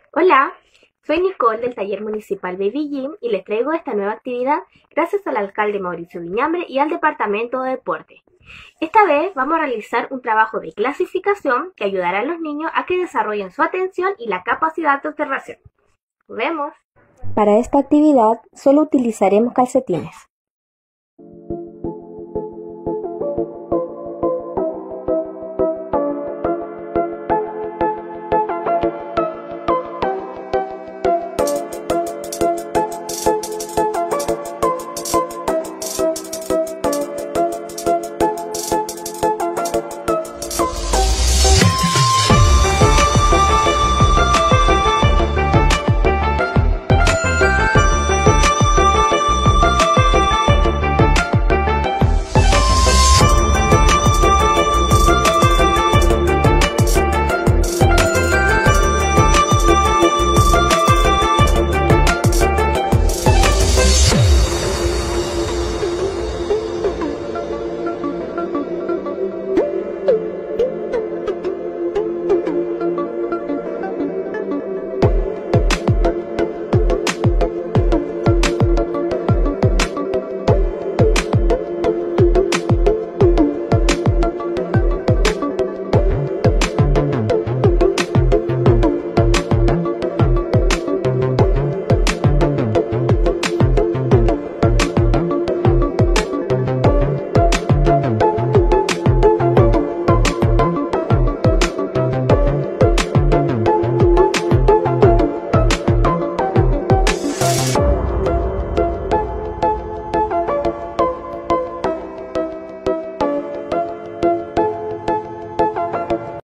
Hola, soy Nicole del Taller Municipal Baby Gym y les traigo esta nueva actividad gracias al alcalde Mauricio Viñambre y al Departamento de Deporte. Esta vez vamos a realizar un trabajo de clasificación que ayudará a los niños a que desarrollen su atención y la capacidad de observación. Nos vemos. Para esta actividad solo utilizaremos calcetines.